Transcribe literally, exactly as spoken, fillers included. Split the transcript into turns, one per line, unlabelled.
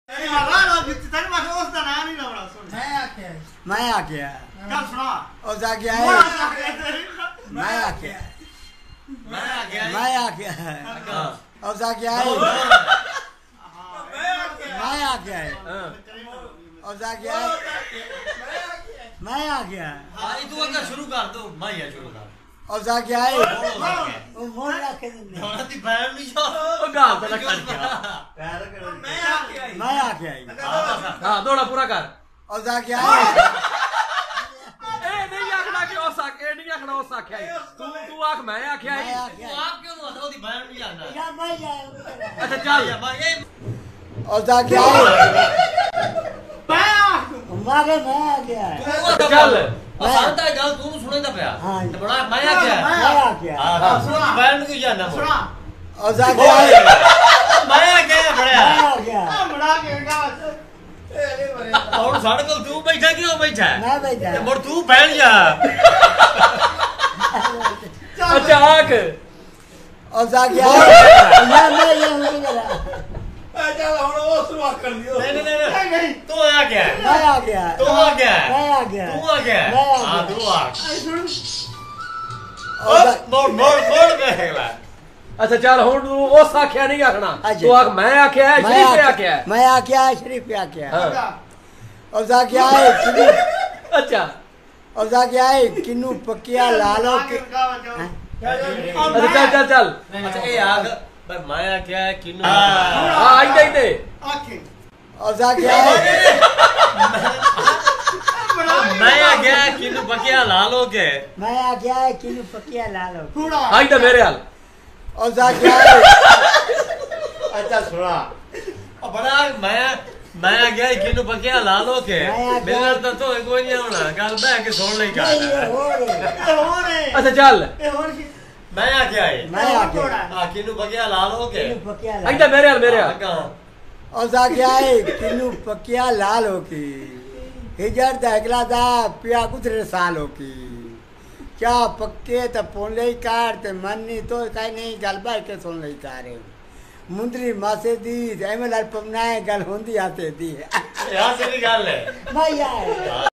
मैं आ गया और जा गया है मैं आ गया मैं आ गया है और जा गया है मैं आ गया है और जा गया है मैं आ गया है
तू अगर शुरू कर दो मैं ही शुरू कर
और जा गया है वो मोड़ रखे
दोनों दी बैठ नहीं जा
ओ गाल तो कट गया
मैं आ गया
मैं आ गया
हां दौड़ा पूरा कर
और जा गया है
ए नहीं आखना कि ओ साख ए नहीं आखना ओ साख्या तू तू आख मैं आख्या
मैं आ
तू
गया
आप क्यों ना ओदी बैठ नहीं जाना
या मैं जाए
अच्छा चल
भाई ये
और जा गया है
मैं
मारे मैं आ गया है
चल
असांता गल तू सुनेंदा पिया
हाँ।
ते बड़ा मैं आ गया
मैं आ गया
हां सुन बैठ नहीं जाना सुना
और जा गया है
मैं आ गया बड़ा
मैं आ गया
और साडे कोल तू बैठा क्यों बैठा
मैं बैठा
ते मोर तू बैठ जा
अच्छा आख
और जा गया है मैं मैं ये नहीं करा
चल हुन ओ शुरुआत कर दियो
नहीं नहीं नहीं तू आ गया
मैं आ गया
तू आ गया
मैं आ गया
तू आ गया
मैं आ
हां
गया
तू आ
और जा-
मोर मोर मोर गया
अच्छा चल हुन तू ओ साख्या नहीं आखना
अच्छा।
तू आख मैं आख्या है
मैं
शरीफ
आ
आख्या है
मैं आ गया है शरीफ पे आ गया है
हां
और जा गया है किन्नू
अच्छा
और जा गया है किन्नू पकिया लालो के हैं?
अच्छा चल चल चल
अच्छा ए आग भाई मैं आ गया किनु
हां आई दे दे
और जा गया है
मैं आ गया किनु बकिया लालो के
मैं आ गया है किन्नू पकिया लालो
आई दे मेरे हाल
और जा गया है
अच्छा सुना और बड़ा मैं मैं आ गया किनु बकिया लालो के
मैं आ गया-
मेरा तो तो कोई नहीं होना गल बैठ के सुन ले
नहीं, ये
का
हो रहे
अच्छा चल
मैं आ गया है
मैं आ गया
हां किनु बकिया लालो के
किन्नू पकिया
आई दे
लालो
मेरे हाल मेरे हाल
कहां
और जा गया है किन्नू पकिया लालो की हिजर दहगला दा पिया गुजरे सालो की क्या पक्के त पोले कार ते मन्नी तो काई नहीं गल बाय के सुन ले कारे मुंदरी मासे दी एमएल पमनाए गल होंदी आते दी
यहां से भी गल है
मैं यार